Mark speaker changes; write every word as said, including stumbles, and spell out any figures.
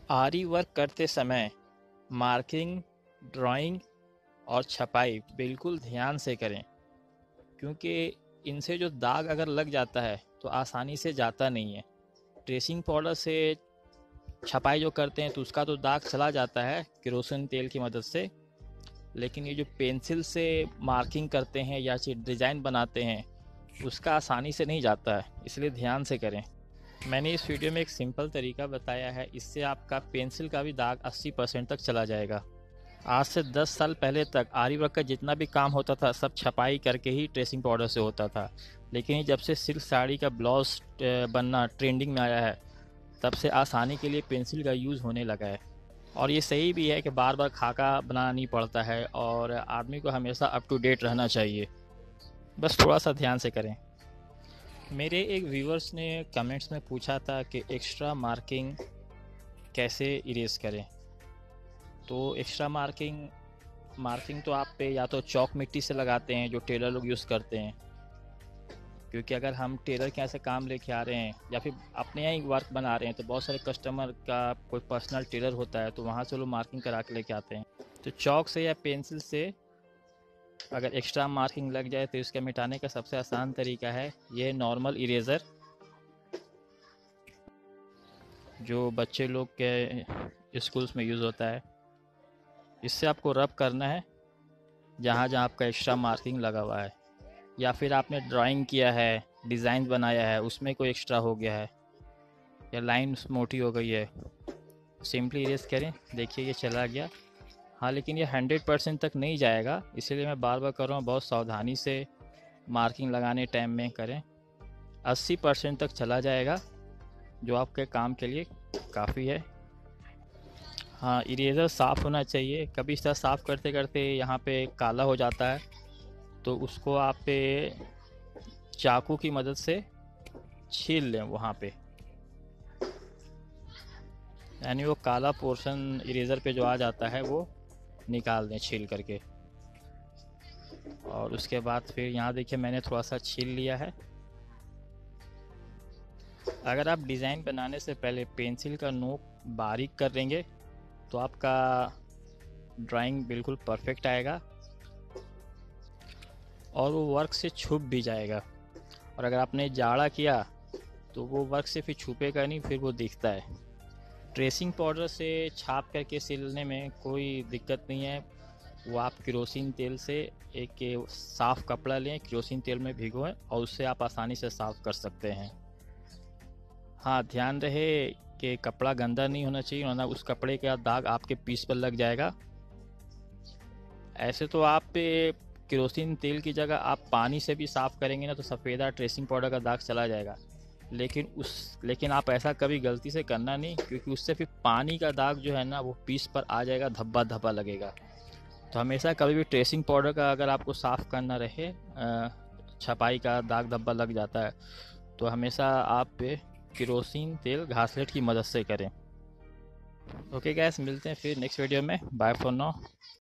Speaker 1: आरी वर्क करते समय मार्किंग, ड्राइंग और छपाई बिल्कुल ध्यान से करें, क्योंकि इनसे जो दाग अगर लग जाता है तो आसानी से जाता नहीं है। ट्रेसिंग पाउडर से छपाई जो करते हैं तो उसका तो दाग चला जाता है केरोसिन तेल की मदद से, लेकिन ये जो पेंसिल से मार्किंग करते हैं या डिज़ाइन बनाते हैं उसका आसानी से नहीं जाता है, इसलिए ध्यान से करें। मैंने इस वीडियो में एक सिंपल तरीका बताया है, इससे आपका पेंसिल का भी दाग अस्सी परसेंट तक चला जाएगा। आज से दस साल पहले तक आरी वर्क का जितना भी काम होता था सब छपाई करके ही ट्रेसिंग पाउडर से होता था, लेकिन जब से सिल्क साड़ी का ब्लाउज बनना ट्रेंडिंग में आया है तब से आसानी के लिए पेंसिल का यूज़ होने लगा है। और ये सही भी है कि बार बार खाका बनाना नहीं पड़ता है और आदमी को हमेशा अप टू डेट रहना चाहिए, बस थोड़ा सा ध्यान से करें। मेरे एक व्यूअर्स ने कमेंट्स में पूछा था कि एक्स्ट्रा मार्किंग कैसे इरेज करें। तो एक्स्ट्रा मार्किंग मार्किंग तो आप पे या तो चौक मिट्टी से लगाते हैं जो टेलर लोग यूज़ करते हैं, क्योंकि अगर हम टेलर के यहाँ से काम लेके आ रहे हैं या फिर अपने यहाँ ही वर्क बना रहे हैं तो बहुत सारे कस्टमर का कोई पर्सनल टेलर होता है तो वहाँ से लोग मार्किंग करा के लेके आते हैं। तो चौक से या पेंसिल से अगर एक्स्ट्रा मार्किंग लग जाए तो इसके मिटाने का सबसे आसान तरीका है ये नॉर्मल इरेज़र, जो बच्चे लोग के स्कूल्स में यूज़ होता है। इससे आपको रब करना है जहाँ जहाँ आपका एक्स्ट्रा मार्किंग लगा हुआ है, या फिर आपने ड्राइंग किया है, डिज़ाइन बनाया है, उसमें कोई एक्स्ट्रा हो गया है या लाइन मोटी हो गई है, सिंपली इरेज करें। देखिए ये चला गया। हाँ, लेकिन ये हंड्रेड परसेंट तक नहीं जाएगा, इसीलिए मैं बार बार कर रहा हूँ, बहुत सावधानी से मार्किंग लगाने टाइम में करें। अस्सी परसेंट तक चला जाएगा, जो आपके काम के लिए काफ़ी है। हाँ, इरेज़र साफ़ होना चाहिए। कभी इस तरह साफ़ करते करते यहाँ पे काला हो जाता है तो उसको आप पे चाकू की मदद से छील लें वहाँ पे, यानी वो काला पोर्शन इरेज़र पे जो आ जाता है वो निकाल दें छील करके। और उसके बाद फिर यहाँ देखिए मैंने थोड़ा सा छील लिया है। अगर आप डिज़ाइन बनाने से पहले पेंसिल का नोक बारीक कर देंगे तो आपका ड्राइंग बिल्कुल परफेक्ट आएगा और वो वर्क से छुप भी जाएगा। और अगर आपने जाड़ा किया तो वो वर्क से फिर छुपेगा नहीं, फिर वो दिखता है। ट्रेसिंग पाउडर से छाप करके सिलने में कोई दिक्कत नहीं है। वो आप केरोसिन तेल से एक साफ़ कपड़ा लें, केरोसिन तेल में भिगोएं और उससे आप आसानी से साफ़ कर सकते हैं। हाँ, ध्यान रहे कि कपड़ा गंदा नहीं होना चाहिए, वरना उस कपड़े का दाग आपके पीस पर लग जाएगा। ऐसे तो आप केरोसिन तेल की जगह आप पानी से भी साफ़ करेंगे ना तो सफ़ेदा ट्रेसिंग पाउडर का दाग चला जाएगा, लेकिन उस लेकिन आप ऐसा कभी गलती से करना नहीं, क्योंकि उससे फिर पानी का दाग जो है ना वो पीस पर आ जाएगा, धब्बा धब्बा लगेगा। तो हमेशा कभी भी ट्रेसिंग पाउडर का अगर आपको साफ़ करना रहे, छपाई का दाग धब्बा लग जाता है तो हमेशा आप केरोसिन तेल घासलेट की मदद से करें। ओके गैस, मिलते हैं फिर नेक्स्ट वीडियो में। Bye for now.